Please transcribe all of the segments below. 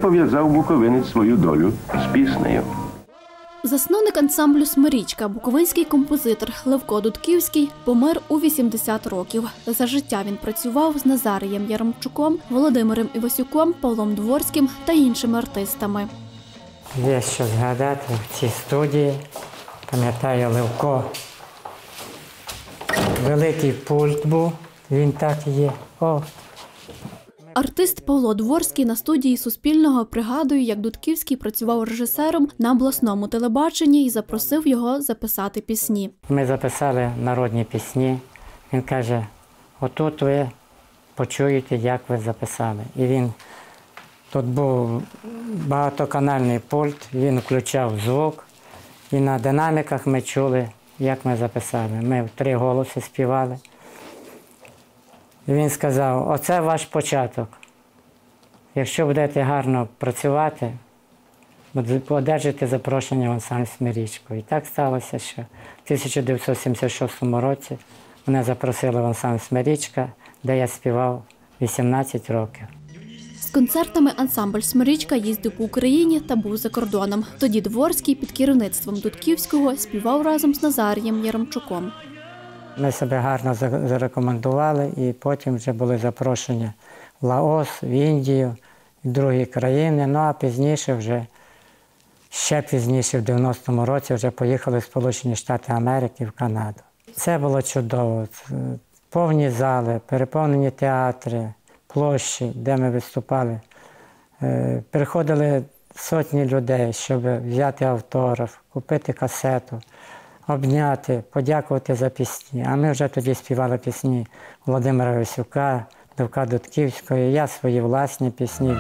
Пов'язав буковинець свою долю з піснею. Засновник ансамблю «Смирічка», буковинський композитор Левко Дудківський помер у 80 років. За життя він працював з Назарієм Яремчуком, Володимиром Івасюком, Павлом Дворським та іншими артистами. Є що згадати в цій студії. Пам'ятаю, Левко. Великий пульт був, він так і є. Артист Павло Дворський на студії Суспільного пригадує, як Дудківський працював режисером на обласному телебаченні і запросив його записати пісні. Ми записали народні пісні. Він каже, отут ви почуєте, як ви записали. І він, тут був багатоканальний пульт, він включав звук. І на динаміках ми чули, як ми записали. Ми в 3 голоси співали. І він сказав, оце ваш початок. Якщо будете гарно працювати, одержите запрошення в ансамбль «Смирічку». І так сталося, що в 1976 році мене запросили в ансамбль «Смирічка», де я співав 18 років. З концертами ансамбль «Смирічка» їздив по Україні та був за кордоном. Тоді Дворський під керівництвом Дудківського співав разом з Назарієм Яремчуком. Ми себе гарно зарекомендували і потім вже були запрошення в Лаос, в Індію, в другі країни. Ну а пізніше, ще пізніше, в 90-му році, вже поїхали в Сполучені Штати Америки, в Канаду. Це було чудово. Повні зали, переповнені театри, площі, де ми виступали. Приходили сотні людей, щоб взяти автограф, купити касету, обняти, подякувати за пісні. А ми вже тоді співали пісні Володимира Івасюка, Левка Дудківського, я свої власні пісні.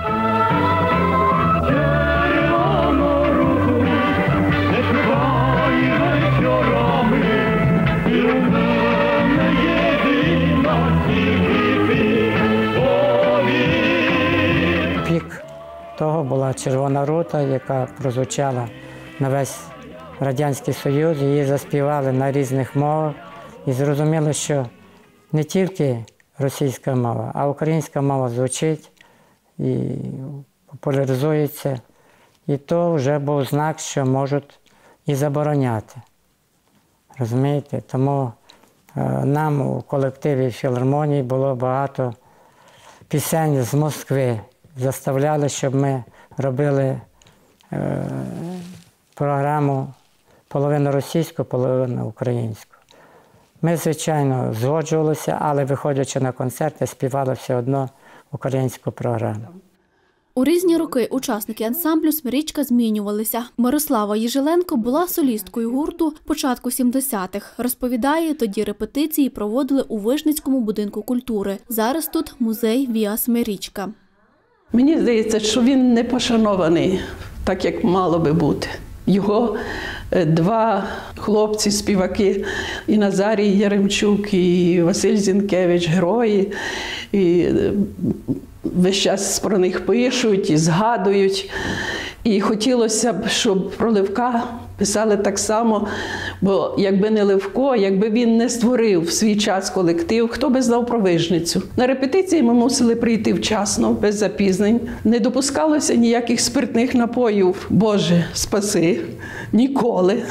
Пік того була «Червона рута», яка прозвучала на весь Радянський Союз, її заспівали на різних мовах і зрозуміли, що не тільки російська мова, а українська мова звучить і популяризується. І то вже був знак, що можуть і забороняти. Розумієте? Тому нам у колективі філармонії було багато пісень з Москви. Заставляли, щоб ми робили програму половину російську, половину українську. Ми, звичайно, згоджувалися, але, виходячи на концерти, співали все одно українську програму. У різні роки учасники ансамблю «Смирічка» змінювалися. Мирослава Єжиленко була солісткою гурту початку 70-х. Розповідає, тоді репетиції проводили у Вижницькому будинку культури. Зараз тут музей «Віа Смирічка». Мені здається, що він не пошанований, так як мало би бути. Його 2 хлопці-співаки, і Назарій Яремчук, і Василь Зінкевич, герої, і весь час про них пишуть і згадують. І хотілося б, щоб про Левка писали так само, бо якби не Левко, якби він не створив в свій час колектив, хто би знав про Вижницю. На репетиції ми мусили прийти вчасно, без запізнень. Не допускалося ніяких спиртних напоїв. Боже, спаси, ніколи.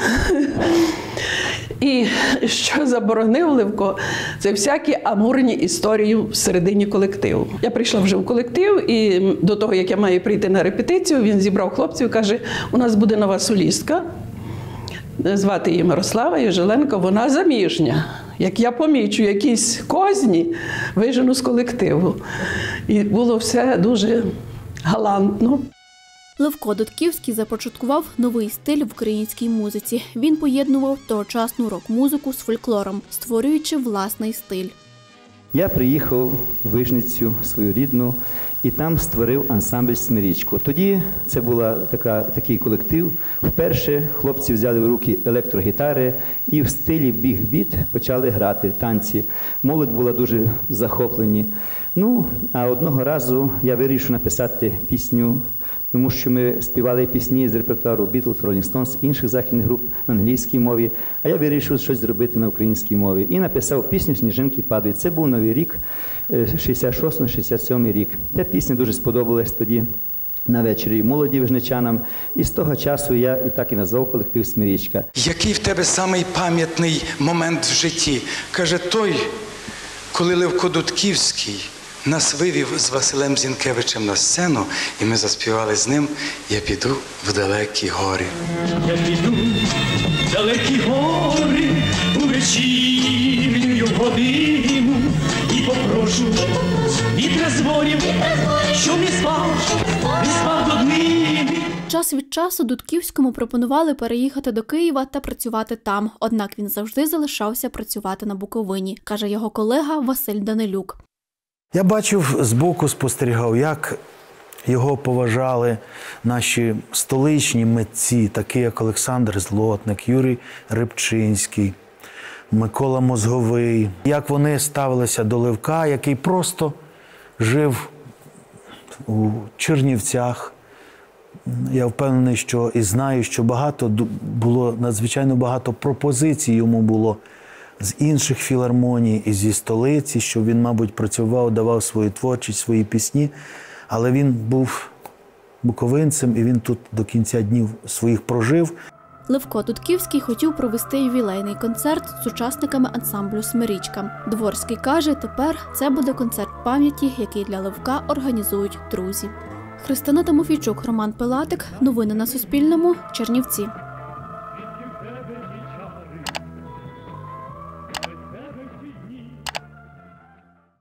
І що заборонив Левко, це всякі амурні історії всередині колективу. Я прийшла вже в колектив, і до того, як я маю прийти на репетицію, він зібрав хлопців і каже, у нас буде нова солістка, звати її Мирослава Єжиленко, вона заміжня. Як я помічу якісь козні, вижену з колективу. І було все дуже галантно. Левко Дудківський започаткував новий стиль в українській музиці. Він поєднував тогочасну рок-музику з фольклором, створюючи власний стиль. Я приїхав в Вижницю, свою рідну, і там створив ансамбль «Смирічку». Тоді це був такий колектив. Вперше хлопці взяли в руки електрогітари і в стилі біг-біт почали грати танці. Молодь була дуже захоплені. Ну, а одного разу я вирішив написати пісню, тому що ми співали пісні з репертуару Beatles, Rolling Stones, інших західних груп на англійській мові, а я вирішив щось зробити на українській мові. І написав пісню «Сніжинки падають». Це був Новий рік, 66-67 рік. Ця пісня дуже сподобалась тоді на вечорі молоді вижничанам. І з того часу я і назвав колектив «Смирічка». Який в тебе самий пам'ятний момент в житті? Каже, той, коли Левко Дудківський нас вивів з Василем Зінкевичем на сцену, і ми заспівали з ним «Я піду в далекі гори». Я піду в далекі гори у вечірню годину і попрошу вітра з ворів, що не спав до днини. Час від часу Дудківському пропонували переїхати до Києва та працювати там, однак він завжди залишався працювати на Буковині, каже його колега Василь Данилюк. Я бачив збоку, спостерігав, як його поважали наші столичні митці, такі як Олександр Злотник, Юрій Рибчинський, Микола Мозговий. Як вони ставилися до Левка, який просто жив у Чернівцях. Я впевнений, що і знаю, що надзвичайно багато пропозицій йому було з інших філармоній і зі столиці, що він, мабуть, працював, давав свою творчість, свої пісні, але він був буковинцем і він тут до кінця днів своїх прожив. Левко Дудківський хотів провести ювілейний концерт з учасниками ансамблю «Смирічка». Дворський каже, тепер це буде концерт пам'яті, який для Левка організують друзі. Христина Тимофійчук, Роман Пилатик. Новини на Суспільному. Чернівці.